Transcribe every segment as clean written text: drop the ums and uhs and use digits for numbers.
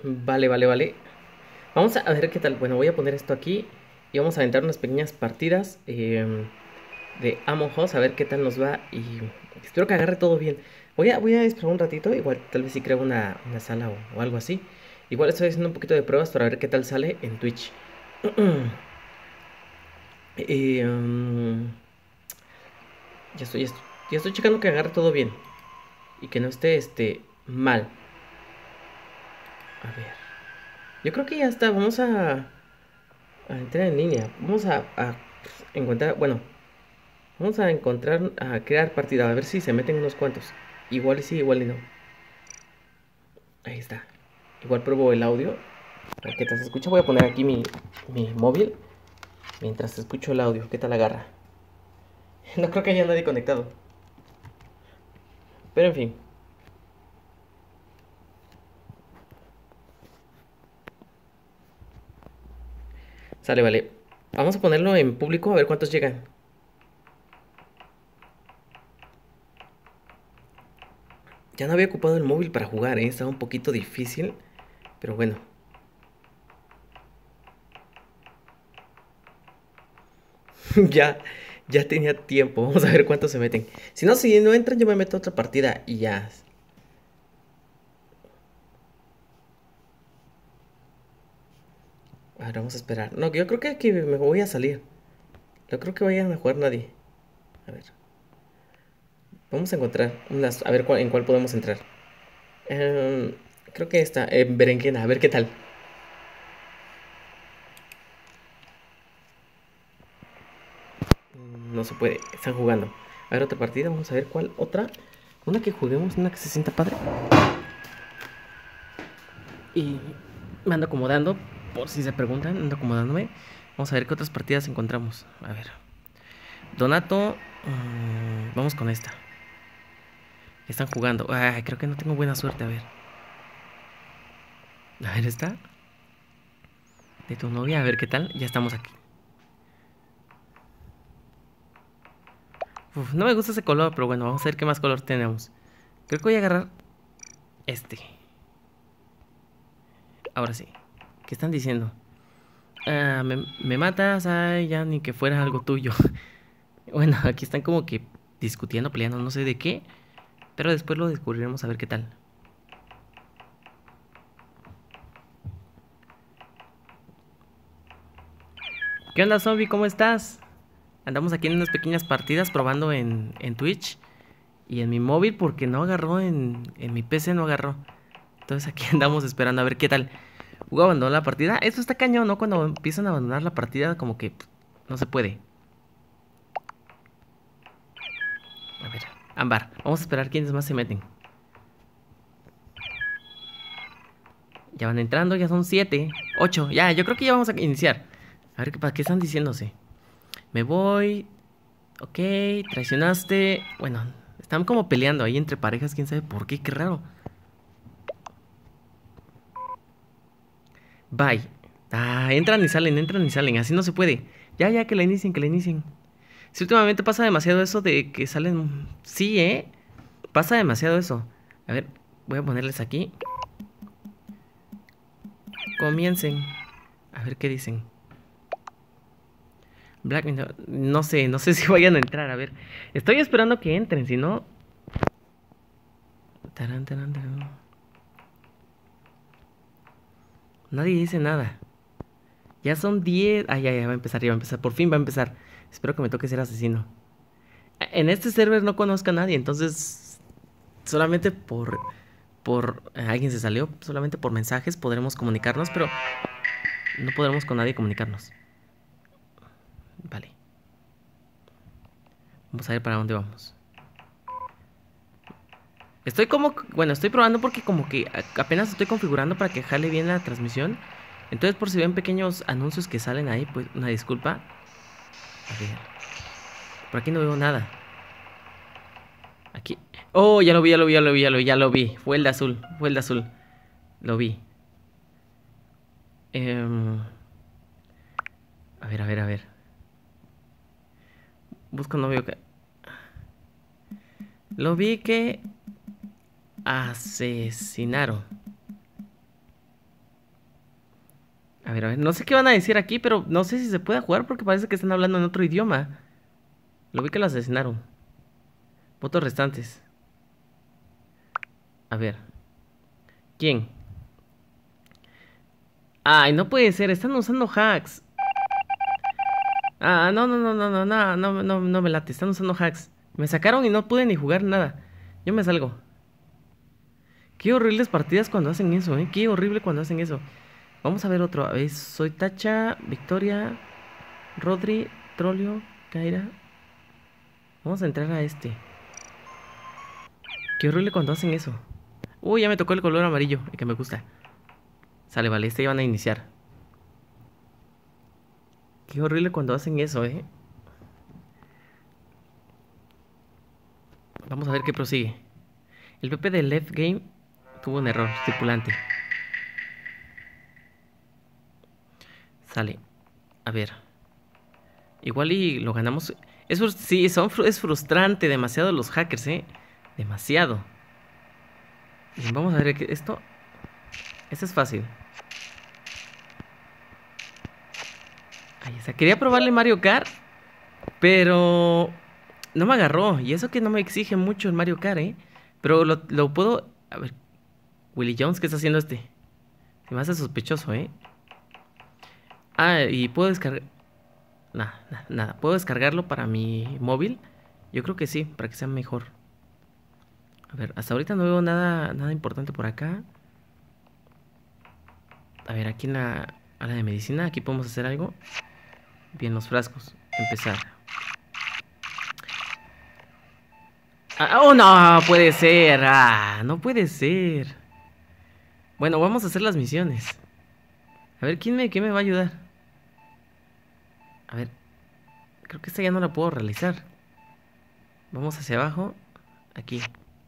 Vale, vale, vale. Vamos a ver qué tal. Bueno, voy a poner esto aquí y vamos a aventar unas pequeñas partidas de Among Us, a ver qué tal nos va y espero que agarre todo bien. Voy a esperar un ratito, igual tal vez si creo una sala o algo así. Igual estoy haciendo un poquito de pruebas para ver qué tal sale en Twitch. Y, ya estoy checando que agarre todo bien y que no esté mal. A ver. Yo creo que ya está. Vamos a entrar en línea. Vamos a encontrar, bueno, vamos a encontrar, a crear partida, a ver si se meten unos cuantos. Igual y sí, igual y no. Ahí está. Igual pruebo el audio. A ver qué tal se escucha. Voy a poner aquí mi móvil mientras escucho el audio. ¿Qué tal agarra? No creo que haya nadie conectado. Pero en fin. Sale, vale. Vamos a ponerlo en público a ver cuántos llegan. Ya no había ocupado el móvil para jugar, ¿eh? Estaba un poquito difícil. Pero bueno. ya, ya tenía tiempo. Vamos a ver cuántos se meten. Si no entran, yo me meto a otra partida y ya. Ahora vamos a esperar. No, yo creo que aquí me voy a salir. No creo que vayan a jugar nadie. A ver. Vamos a encontrar unas. A ver en cuál podemos entrar. Em, Creo que esta. Berenjena. A ver qué tal. No se puede. Están jugando. A ver otra partida. Vamos a ver cuál otra. Una que juguemos. Una que se sienta padre. Y me ando acomodando. Por si se preguntan. Ando acomodándome. Vamos a ver qué otras partidas encontramos. A ver. Donato. Vamos con esta. Están jugando. Ay, creo que no tengo buena suerte. A ver. A ver, esta. De tu novia. A ver qué tal. Ya estamos aquí. Uf, no me gusta ese color, pero bueno, vamos a ver qué más color tenemos. Creo que voy a agarrar este. Ahora sí. ¿Qué están diciendo? Ah, me matas. Ay, ya ni que fuera algo tuyo. Bueno, aquí están como que discutiendo, peleando, no sé de qué. Pero después lo descubriremos a ver qué tal. ¿Qué onda, zombie? ¿Cómo estás? Andamos aquí en unas pequeñas partidas probando en Twitch. Y en mi móvil porque no agarró en mi PC, no agarró. Entonces aquí andamos esperando a ver qué tal. Hugo abandonó la partida. Esto está cañón, ¿no? Cuando empiezan a abandonar la partida, como que no se puede. A ver, Ámbar. Vamos a esperar quiénes más se meten. Ya van entrando, ya son 7, 8. Ya, yo creo que ya vamos a iniciar. A ver, ¿para qué están diciéndose? Me voy. Ok, traicionaste. Bueno, están como peleando ahí entre parejas, quién sabe por qué, qué raro. Bye. Ah, entran y salen. Así no se puede. Ya, ya, que la inicien, que la inicien. Si últimamente pasa demasiado eso de que salen. Sí, pasa demasiado eso. A ver, voy a ponerles aquí. Comiencen. A ver qué dicen. Black, no sé, no sé si vayan a entrar. A ver, estoy esperando que entren, si no. Tarán, tarán, tarán. Nadie dice nada. Ya son 10. Ay, ya va a empezar, ya va a empezar. Por fin va a empezar. Espero que me toque ser asesino. En este server no conozco a nadie, entonces solamente por alguien se salió, solamente por mensajes podremos comunicarnos, pero no podremos con nadie comunicarnos. Vale. Vamos a ver para dónde vamos. Estoy como, bueno, estoy probando porque como que apenas estoy configurando para que jale bien la transmisión. Entonces por si ven pequeños anuncios que salen ahí, pues una disculpa. A ver. Por aquí no veo nada. Aquí. Oh, ya lo vi, ya lo vi, ya lo vi, ya lo vi, ya lo vi. Fue el de azul, fue el de azul. Lo vi. A ver, a ver, a ver. Busco, no veo que... Lo vi que asesinaron. A ver, no sé qué van a decir aquí, pero no sé si se puede jugar porque parece que están hablando en otro idioma. Lo vi que lo asesinaron. Votos restantes. A ver. ¿Quién? Ay, no puede ser, están usando hacks. Ah, no, no, no, no, no, no, no, no, no me late, están usando hacks. Me sacaron y no pude ni jugar nada. Yo me salgo. Qué horribles partidas cuando hacen eso, ¿eh? Qué horrible cuando hacen eso. Vamos a ver otro. A ver, soy Tacha, Victoria, Rodri, Trolio, Kaira. Vamos a entrar a este. Qué horrible cuando hacen eso. Uy, ya me tocó el color amarillo, el que me gusta. Sale, vale, este ya van a iniciar. Qué horrible cuando hacen eso, ¿eh? Vamos a ver qué prosigue. El PP de Left Game tuvo un error, tripulante. Sale. A ver. Igual y lo ganamos. Sí, es frustrante demasiado los hackers, ¿eh? Demasiado. Bien, vamos a ver esto. Esto es fácil. Ahí está. Quería probarle Mario Kart, pero no me agarró. Y eso que no me exige mucho el Mario Kart, ¿eh? Pero lo puedo... A ver. Willy Jones, ¿qué está haciendo este? Se me hace sospechoso, ¿eh? Ah, y puedo descargar... Nada, nada. ¿Puedo descargarlo para mi móvil? Yo creo que sí, para que sea mejor. A ver, hasta ahorita no veo nada importante por acá. A ver, aquí en la área de medicina, aquí podemos hacer algo. Bien, los frascos. Empezar. ¡Oh, no! Puede ser. ¡Ah! No puede ser. Bueno, vamos a hacer las misiones. A ver, quién me va a ayudar? A ver. Creo que esta ya no la puedo realizar. Vamos hacia abajo. Aquí.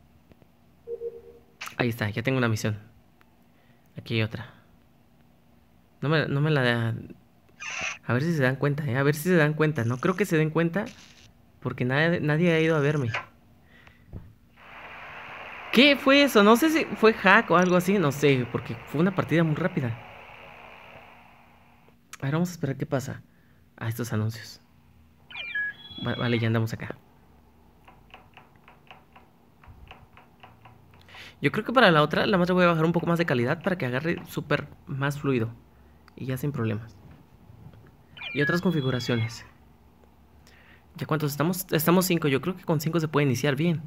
Ahí está, ya tengo una misión. Aquí hay otra. No me la da. A ver si se dan cuenta, A ver si se dan cuenta. No creo que se den cuenta. Porque nadie ha ido a verme. ¿Qué fue eso? No sé si fue hack o algo así. No sé, porque fue una partida muy rápida. A ver, vamos a esperar qué pasa. Ah, estos anuncios. Vale, ya andamos acá. Yo creo que para la otra, la más le voy a bajar un poco más de calidad para que agarre súper más fluido. Y ya sin problemas. Y otras configuraciones. ¿Ya cuántos estamos? Estamos 5. Yo creo que con 5 se puede iniciar bien.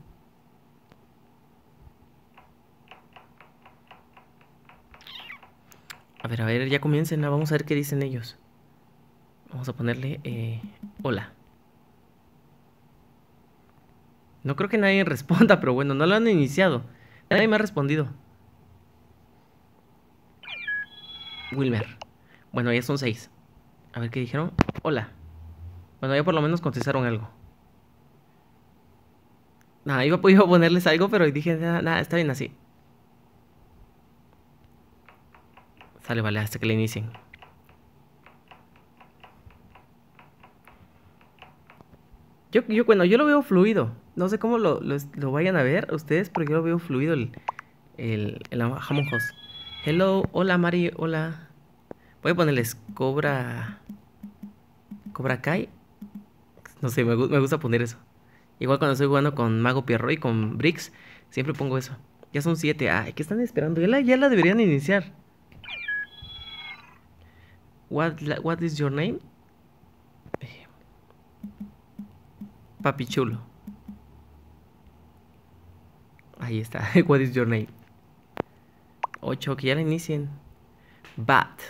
A ver, ya comiencen. Vamos a ver qué dicen ellos. Vamos a ponerle hola. No creo que nadie responda, pero bueno, no lo han iniciado. Nadie me ha respondido. Wilmer. Bueno, ya son 6. A ver qué dijeron. Hola. Bueno, ya por lo menos contestaron algo. Nada, iba a ponerles algo, pero dije, nada, está bien así. Sale, vale, hasta que le inicien. Bueno, yo lo veo fluido. No sé cómo lo vayan a ver ustedes, pero yo lo veo fluido el Among Us. Hello, hola Mari, hola. Voy a ponerles Cobra Kai. No sé, me gusta poner eso. Igual cuando estoy jugando con Mago Pierro y con Brix, siempre pongo eso. Ya son 7. Ay, ¿qué están esperando? Ya la deberían iniciar. What is your name? Papi chulo. Ahí está. What is your name? 8, que ya la inicien. Bat.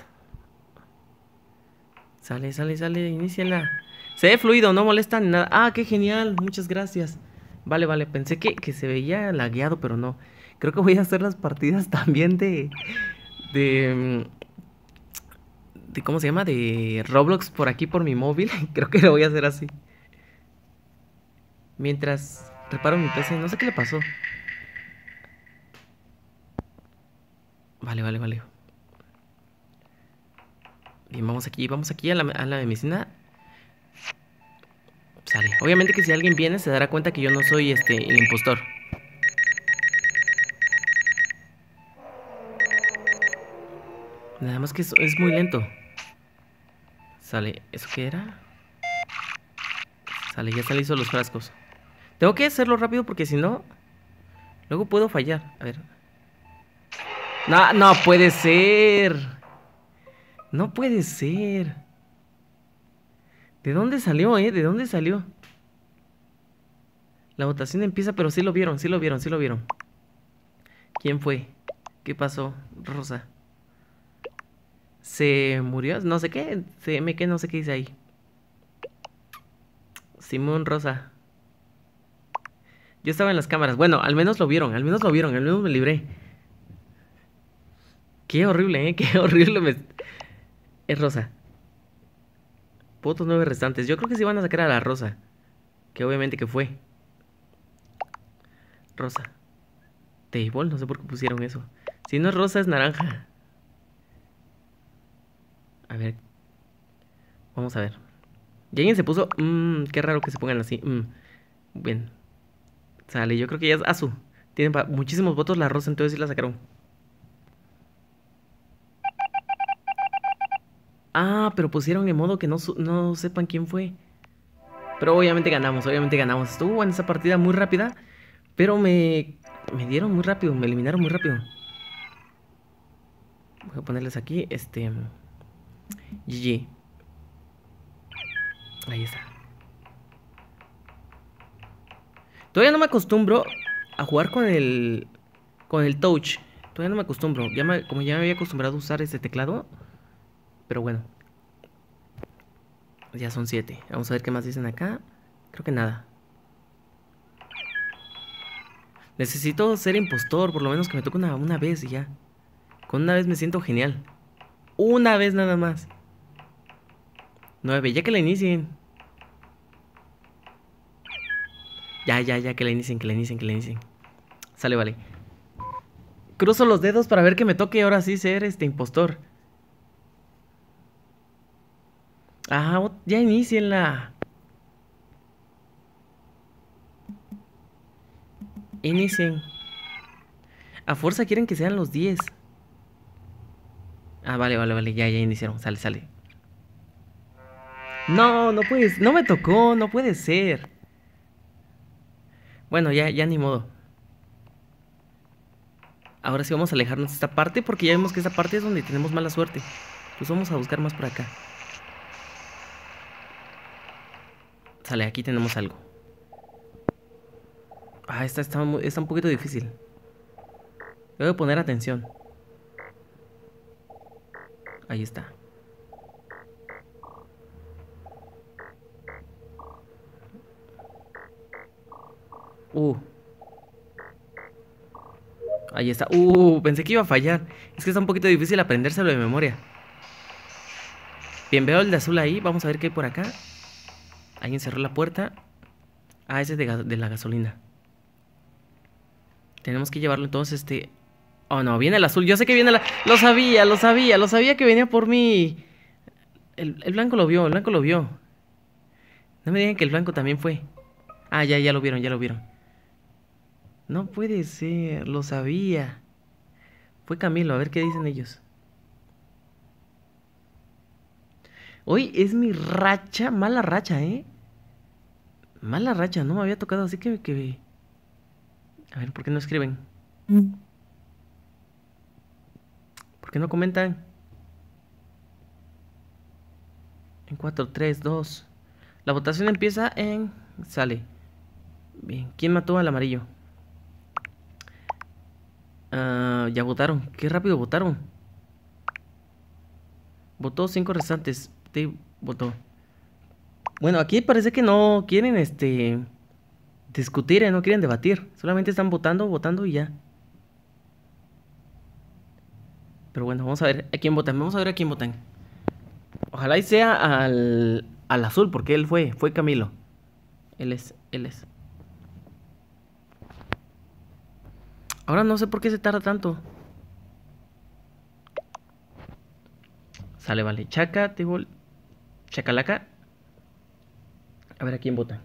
Sale, inicienla. Se ve fluido, no molesta ni nada. Ah, qué genial, muchas gracias. Vale, pensé que se veía lagueado, pero no. Creo que voy a hacer las partidas también de ¿cómo se llama? De Roblox por aquí por mi móvil. Creo que lo voy a hacer así. Mientras reparo mi PC, no sé qué le pasó. Vale. Bien, vamos aquí a la medicina. Sale. Obviamente que si alguien viene se dará cuenta que yo no soy el impostor. Nada más que es muy lento. Sale, ¿eso qué era? Sale, ya se le hizo los frascos. Tengo que hacerlo rápido porque si no, luego puedo fallar. A ver. No, no puede ser. No puede ser. ¿De dónde salió, ¿De dónde salió? La votación empieza, pero sí lo vieron, sí lo vieron, sí lo vieron. ¿Quién fue? ¿Qué pasó? Rosa. ¿Se murió? No sé qué. ¿CM qué? No sé qué dice ahí. Simón Rosa. Yo estaba en las cámaras. Bueno, al menos lo vieron, al menos lo vieron, al menos me libré. Qué horrible, Qué horrible Es Rosa. Votos 9 restantes. Yo creo que sí van a sacar a la Rosa. Que obviamente que fue. Rosa. Table, no sé por qué pusieron eso. Si no es rosa, es naranja. A ver. Vamos a ver. Y alguien se puso. Qué raro que se pongan así. Bien. Sale, yo creo que ya es Azu. Tienen muchísimos votos la rosa, entonces sí la sacaron. Ah, pero pusieron en modo que no sepan quién fue. Pero obviamente ganamos, obviamente ganamos. Estuvo en esa partida muy rápida. Pero me dieron muy rápido, me eliminaron muy rápido. Voy a ponerles aquí, GG. Ahí está. Todavía no me acostumbro a jugar con el touch. Todavía no me acostumbro. Como ya me había acostumbrado a usar este teclado. Pero bueno. Ya son 7. Vamos a ver qué más dicen acá. Creo que nada. Necesito ser impostor. Por lo menos que me toque una vez y ya. Con una vez me siento genial. Una vez nada más. 9. Ya que la inicien. Ya, que la inicien, que la inicien, que la inicien. Sale, vale. Cruzo los dedos para ver que me toque ahora sí ser impostor. Ah, ya inicienla. Inicien. A fuerza quieren que sean los 10. Ah, vale. Ya iniciaron. Sale. No, no puedes. No me tocó. No puede ser. Bueno, ya ni modo. Ahora sí vamos a alejarnos de esta parte porque ya vemos que esta parte es donde tenemos mala suerte. Pues vamos a buscar más por acá. Sale, aquí tenemos algo. Ah, esta está un poquito difícil. Debo poner atención. Ahí está. Ahí está. Pensé que iba a fallar. Es que está un poquito difícil aprendérselo de memoria. Bien, veo el de azul ahí. Vamos a ver qué hay por acá. Alguien cerró la puerta. Ah, ese es de la gasolina. Tenemos que llevarlo entonces, Oh, no, viene el azul. Yo sé que viene la... Lo sabía que venía por mí. El blanco lo vio, No me digan que el blanco también fue. Ah, ya lo vieron. No puede ser, lo sabía. Fue Camilo, a ver qué dicen ellos. Hoy es mi racha, mala racha, Mala racha, no me había tocado, así que... A ver, ¿por qué no escriben? ¿Por qué no comentan? En 4, 3, 2. La votación empieza en... Sale. Bien, ¿quién mató al amarillo? Ya votaron, qué rápido votaron. Votó 5 restantes. Votó. Bueno, aquí parece que no quieren discutir, no quieren debatir. Solamente están votando y ya. Pero bueno, vamos a ver a quién votan. Vamos a ver a quién votan. Ojalá y sea al azul, porque él fue Camilo. Él es. Ahora no sé por qué se tarda tanto. Sale, vale. Chacalaca. A ver a quién vota.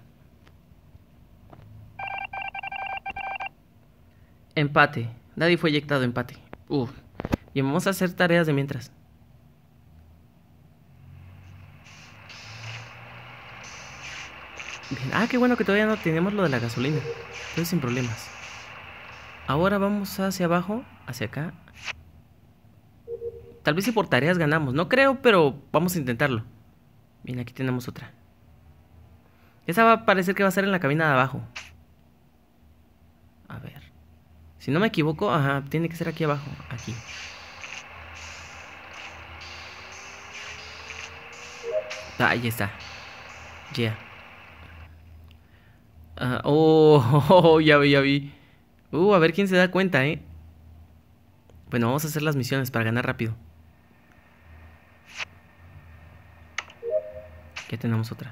Empate. Nadie fue eyectado, empate. Bien, vamos a hacer tareas de mientras. Bien. Ah, qué bueno que todavía no tenemos lo de la gasolina. Entonces sin problemas. Ahora vamos hacia abajo, hacia acá. Tal vez si por tareas ganamos. No creo, pero vamos a intentarlo. Bien, aquí tenemos otra. Esa va a parecer que va a ser en la cabina de abajo. A ver. Si no me equivoco, ajá, tiene que ser aquí abajo. Aquí. Ah, ahí está. Yeah. Ah, oh, ya vi, ya vi. A ver quién se da cuenta, ¿eh? Bueno, vamos a hacer las misiones para ganar rápido. Ya tenemos otra.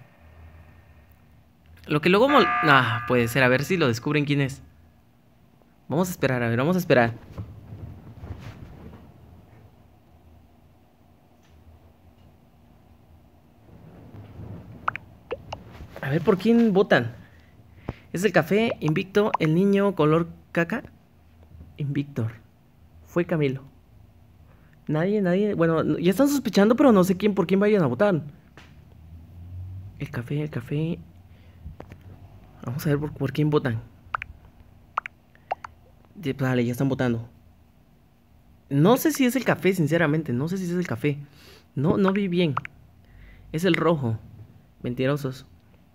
Lo que luego Ah, puede ser, a ver si lo descubren quién es. Vamos a esperar, a ver, vamos a esperar. A ver por quién votan. ¿Es el café, Invicto, el niño color caca? Invictor. Fue Camilo. Nadie. Bueno, ya están sospechando, pero no sé quién por quién vayan a votar. El café. Vamos a ver por quién votan. Vale, ya están votando. No sé si es el café, sinceramente. No sé si es el café. No vi bien. Es el rojo. Mentirosos.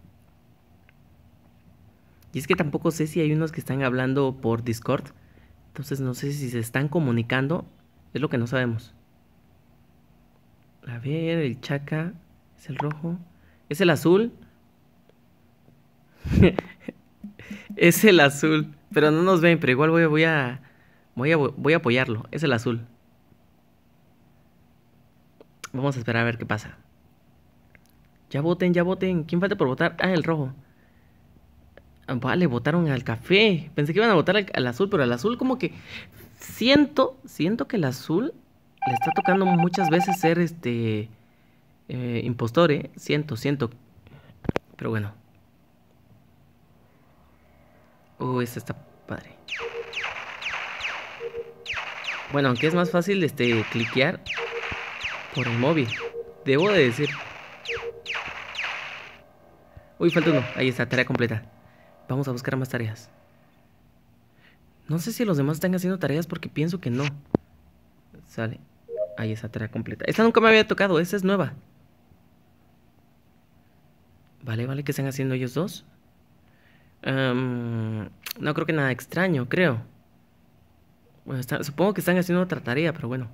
Y es que tampoco sé si hay unos que están hablando por Discord. Entonces no sé si se están comunicando. Es lo que no sabemos. A ver, el chaca. Es el rojo. Es el azul. Es el azul. Pero no nos ven, pero igual voy a apoyarlo. Es el azul. Vamos a esperar a ver qué pasa. Ya voten, ya voten. ¿Quién falta por votar? Ah, el rojo. Vale, votaron al café. Pensé que iban a votar al azul, pero al azul como que siento que el azul le está tocando muchas veces ser impostor, ¿eh? Siento. Pero bueno. Esta está padre. Bueno, aunque es más fácil cliquear por el móvil. Debo de decir. Uy, falta uno. Ahí está, tarea completa. Vamos a buscar más tareas. No sé si los demás están haciendo tareas porque pienso que no. Sale. Ahí está, tarea completa. Esta nunca me había tocado, esta es nueva. Vale, ¿qué están haciendo ellos dos? No creo que nada extraño, creo. Bueno, supongo que están haciendo otra tarea, pero bueno.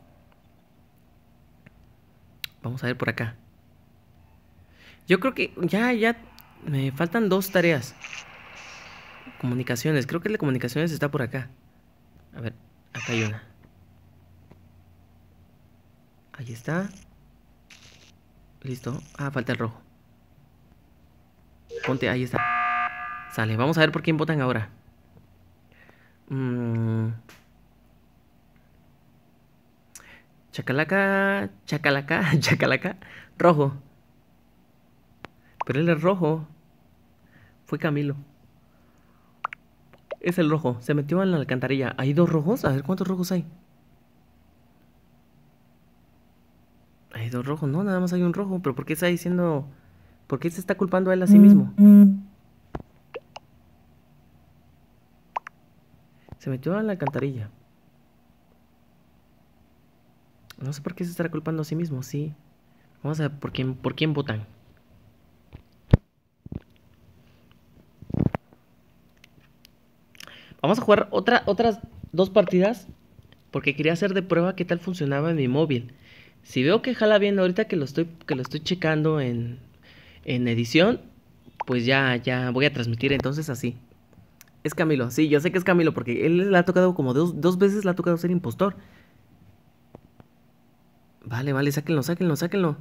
Vamos a ver por acá. Yo creo que ya me faltan dos tareas. Comunicaciones, creo que el de comunicaciones está por acá. A ver, acá hay una. Ahí está. Listo. Ah, falta el rojo. Ponte, ahí está. Sale, vamos a ver por quién votan ahora. Chacalaca. Rojo. Pero él es rojo. Fue Camilo. Es el rojo. Se metió en la alcantarilla. ¿Hay dos rojos? A ver cuántos rojos hay. Hay dos rojos. No, nada más hay un rojo. ¿Pero por qué está diciendo? ¿Por qué se está culpando a él a sí mismo? Se metió en la alcantarilla. No sé por qué se estará culpando a sí mismo. Sí. Vamos a ver por quién votan. Vamos a jugar otras dos partidas. Porque quería hacer de prueba qué tal funcionaba en mi móvil. Si veo que jala bien ahorita que lo estoy checando en edición, pues ya voy a transmitir entonces así. Es Camilo, sí, yo sé que es Camilo porque él le ha tocado como dos veces le ha tocado ser impostor. Vale, sáquenlo.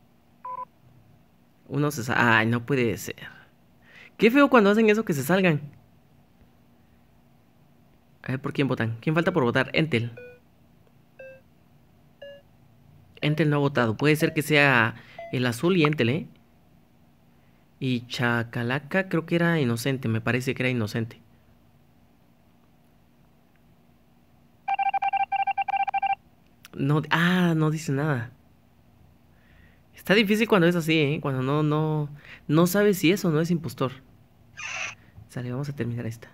Ay, no puede ser. Qué feo cuando hacen eso que se salgan. A ver por quién votan. ¿Quién falta por votar? Entel. Entel no ha votado. Puede ser que sea el azul y Entel, ¿eh? Y Chacalaca creo que era inocente. Me parece que era inocente. No, no dice nada. Está difícil cuando es así, ¿eh? Cuando no sabes si es o no es impostor. Sale, vamos a terminar esta.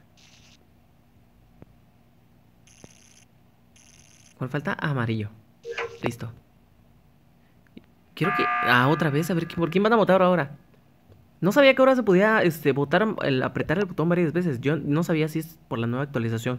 ¿Cuál falta? Ah, amarillo. Listo. Quiero que... Ah, otra vez, a ver, ¿por quién van a votar ahora? No sabía que ahora se podía votar, apretar el botón varias veces. Yo no sabía si es por la nueva actualización.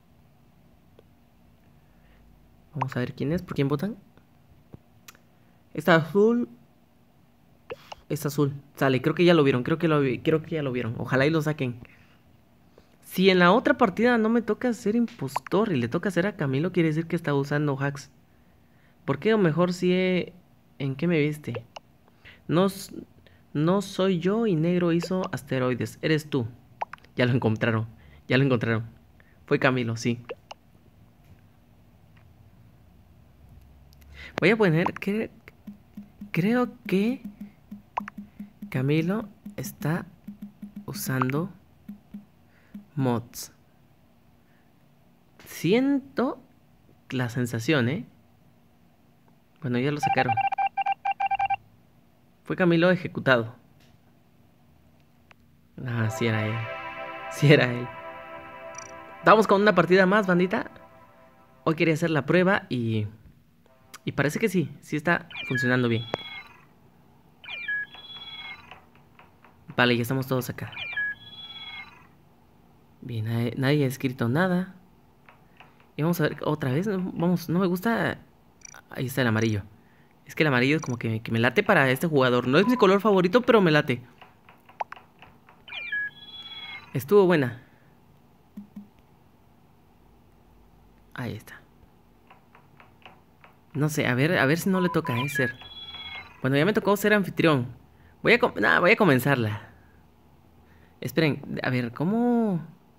Vamos a ver quién es, por quién votan. Está azul. Es azul. Sale, creo que ya lo vieron, creo que ya lo vieron. Ojalá y lo saquen. Si en la otra partida no me toca ser impostor y le toca hacer a Camilo, quiere decir que está usando hacks. ¿Por qué? O mejor si ¿en qué me viste? No, no soy yo y negro hizo asteroides. Eres tú. Ya lo encontraron. Ya lo encontraron. Fue Camilo, sí. Voy a poner que... Creo que Camilo está usando mods. Siento la sensación, ¿eh? Bueno, ya lo sacaron. Fue Camilo ejecutado. Ah, sí era él. Sí era él. Vamos con una partida más, bandita. Hoy quería hacer la prueba y parece que sí. Sí está funcionando bien. Vale, ya estamos todos acá. Bien, nadie ha escrito nada. Y vamos a ver otra vez. Vamos, no me gusta. Ahí está el amarillo. Es que el amarillo es como que me late para este jugador. No es mi color favorito, pero me late. Estuvo buena. Ahí está. No sé, a ver si no le toca ser. Bueno, ya me tocó ser anfitrión. Voy a comenzarla. Esperen, a ver, ¿cómo?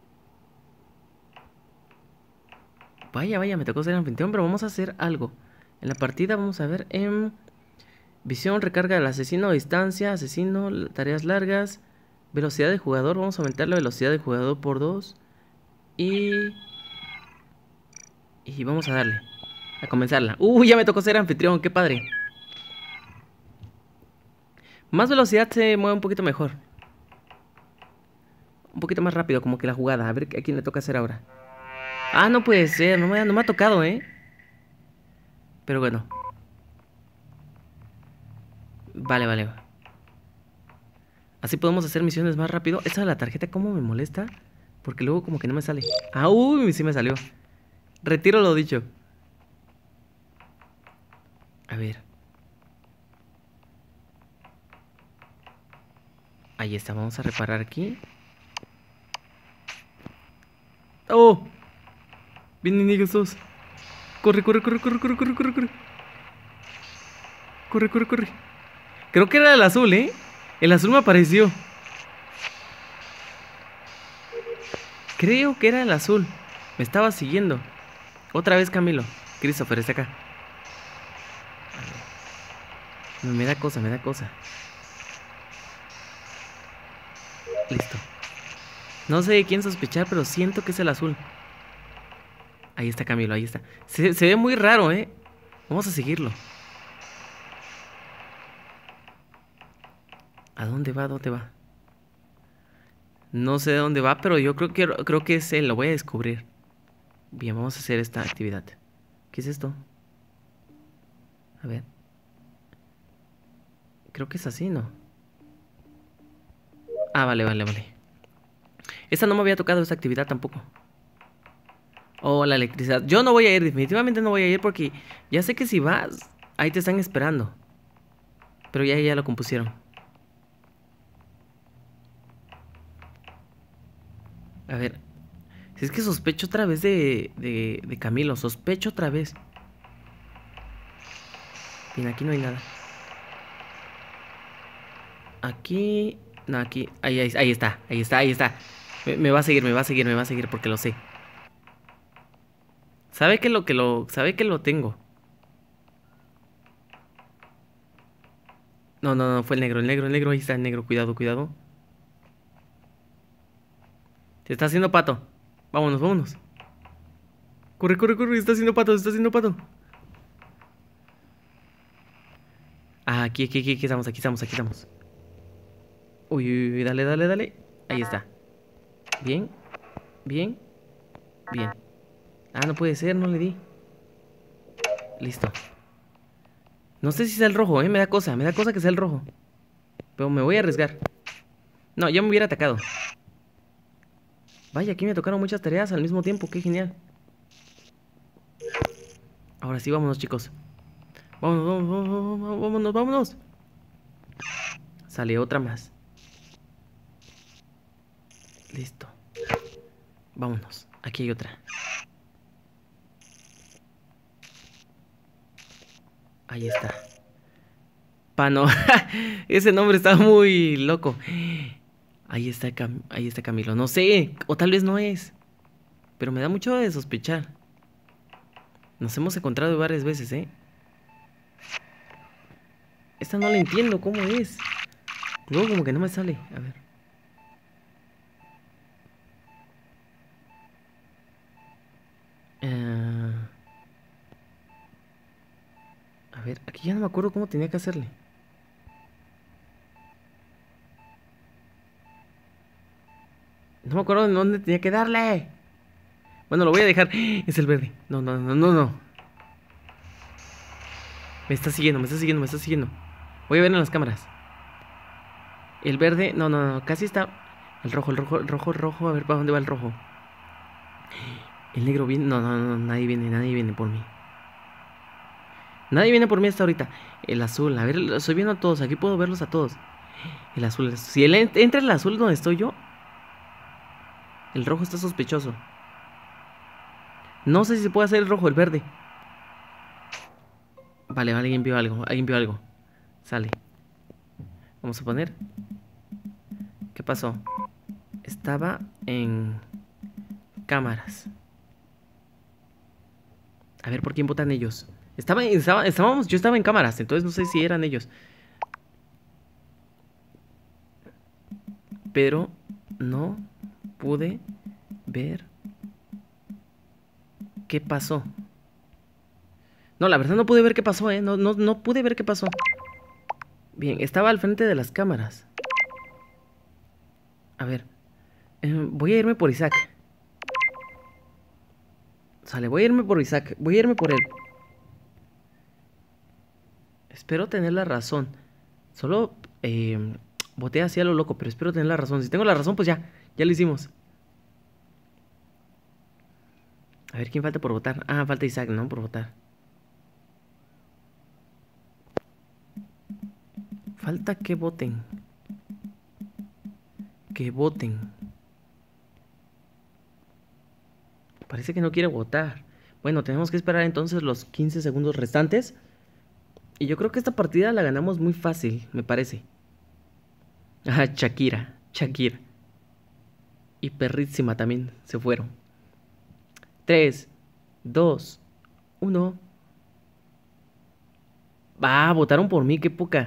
Vaya, me tocó ser anfitrión, pero vamos a hacer algo. En la partida vamos a ver visión, recarga del asesino, distancia, asesino, tareas largas, velocidad de jugador. Vamos a aumentar la velocidad de jugador por 2. Y vamos a darle. A comenzarla. Ya me tocó ser anfitrión, qué padre. Más velocidad se mueve un poquito mejor. Un poquito más rápido, como que la jugada. A ver a quién le toca hacer ahora. Ah, no puede ser, no me ha tocado, ¿eh? Pero bueno. Vale. Así podemos hacer misiones más rápido. Esta de la tarjeta, ¿cómo me molesta? Porque luego como que no me sale. Ah, sí me salió. Retiro lo dicho. A ver. Ahí está, vamos a reparar aquí. ¡Oh! Vienen ellos dos. Corre. Corre. Creo que era el azul, ¿eh? El azul me apareció. Creo que era el azul. Me estaba siguiendo. Otra vez Camilo. Christopher está acá. Me da cosa. Listo. No sé de quién sospechar, pero siento que es el azul. Ahí está Camilo, ahí está. Se ve muy raro, ¿eh? Vamos a seguirlo. ¿A dónde va? No sé de dónde va, pero yo creo que es él. Lo voy a descubrir. Bien, vamos a hacer esta actividad. ¿Qué es esto? A ver. Creo que es así, ¿no? Ah, vale. Esta no me había tocado, esta actividad tampoco. Oh, la electricidad. Yo no voy a ir, definitivamente no voy a ir porque ya sé que si vas, ahí te están esperando. Pero ya lo compusieron. A ver. Si es que sospecho otra vez de Camilo. Sospecho otra vez. Bien, aquí no hay nada. Aquí... No, aquí... Ahí está. Me va a seguir porque lo sé. Sabe que lo tengo. No, fue el negro, ahí está el negro, cuidado. Se está haciendo pato. Vámonos. Corre, está haciendo pato. Ah, aquí estamos, aquí estamos, aquí estamos. Uy, uy, uy, dale, dale, dale. Ahí está. Bien, bien, bien. Ah, no puede ser, no le di. Listo. No sé si sea el rojo, me da cosa que sea el rojo. Pero me voy a arriesgar. No, ya me hubiera atacado. Vaya, aquí me tocaron muchas tareas al mismo tiempo, qué genial. Ahora sí, vámonos, chicos. Vámonos, vámonos, vámonos, vámonos, vámonos. Sale otra más. Listo. Vámonos. Aquí hay otra. Ahí está. Pano. Ese nombre está muy loco. Ahí está Camilo. No sé. O tal vez no es. Pero me da mucho de sospechar. Nos hemos encontrado varias veces, ¿eh? Esta no la entiendo. ¿Cómo es? Luego como que no me sale. A ver. Eh, a ver. Aquí ya no me acuerdo cómo tenía que hacerle. No me acuerdo en dónde tenía que darle. Bueno, lo voy a dejar. Es el verde. No, no, no, no, no. Me está siguiendo, me está siguiendo, me está siguiendo. Voy a ver en las cámaras. El verde, no, no, no, casi está. El rojo, el rojo, el rojo, el rojo. A ver, ¿para dónde va el rojo? El negro viene. No, no, no, nadie viene por mí. Nadie viene por mí hasta ahorita. El azul, a ver, estoy viendo a todos. Aquí puedo verlos a todos. El azul, si él entra el azul donde estoy yo, el rojo está sospechoso. No sé si se puede hacer el rojo, el verde. Vale, vale, alguien vio algo, alguien vio algo. Sale. Vamos a poner. ¿Qué pasó? Estaba en cámaras. A ver, ¿por quién votan ellos? Yo estaba en cámaras, entonces no sé si eran ellos. Pero no pude ver qué pasó. No, la verdad no pude ver qué pasó, No, no, no pude ver qué pasó. Bien, estaba al frente de las cámaras. A ver. Voy a irme por Isaac. Sale, voy a irme por Isaac. Voy a irme por él. Espero tener la razón. Solo voté así a lo loco, pero espero tener la razón. Si tengo la razón, pues ya. Ya lo hicimos. A ver, ¿quién falta por votar? Ah, falta Isaac, ¿no? Por votar. Falta que voten. Que voten. Parece que no quiere votar. Bueno, tenemos que esperar entonces los 15 segundos restantes. Y yo creo que esta partida la ganamos muy fácil, me parece. Ah, Shakira. Shakira. Y Perrísima también se fueron. 3, 2, 1. Votaron por mí, qué poca.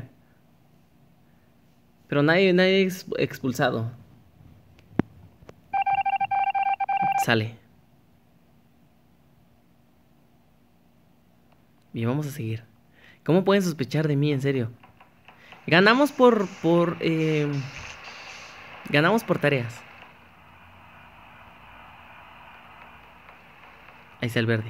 Pero nadie es expulsado. Sale. Bien, vamos a seguir. ¿Cómo pueden sospechar de mí, en serio? Ganamos ganamos por tareas. Ahí está el verde.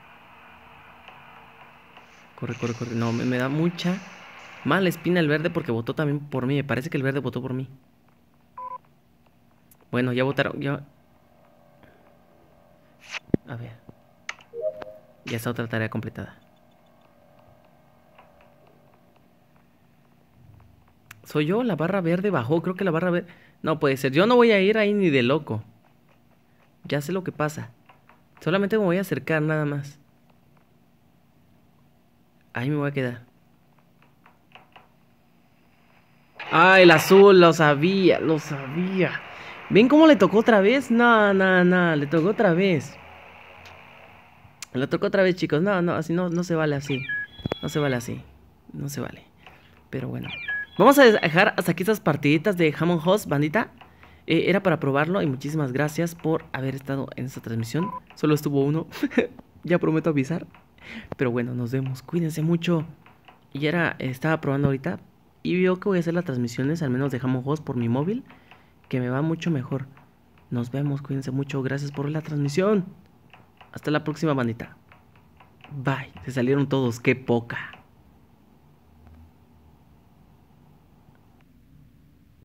Corre, corre, corre. No, me da mucha mala espina el verde porque votó también por mí. Me parece que el verde votó por mí. Bueno, ya votaron. Ya... A ver. Ya está otra tarea completada. ¿Soy yo? La barra verde bajó. Creo que la barra verde... No puede ser. Yo no voy a ir ahí ni de loco. Ya sé lo que pasa. Solamente me voy a acercar nada más. Ahí me voy a quedar. Ah, el azul, lo sabía, lo sabía. ¿Ven cómo le tocó otra vez? No, no, no, le tocó otra vez. Le tocó otra vez, chicos. No, no, así no, no se vale así. No se vale así. No se vale. Pero bueno. Vamos a dejar hasta aquí estas partiditas de Among Us, bandita. Era para probarlo y muchísimas gracias por haber estado en esta transmisión. Solo estuvo uno. Ya prometo avisar. Pero bueno, nos vemos. Cuídense mucho. Y estaba probando ahorita y vio que voy a hacer las transmisiones, al menos de Jamon Host por mi móvil, que me va mucho mejor. Nos vemos, cuídense mucho, gracias por la transmisión. Hasta la próxima, bandita. Bye, se salieron todos, qué poca.